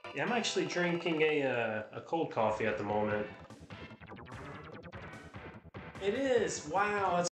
Yeah, I'm actually drinking a cold coffee at the moment. It is. Wow,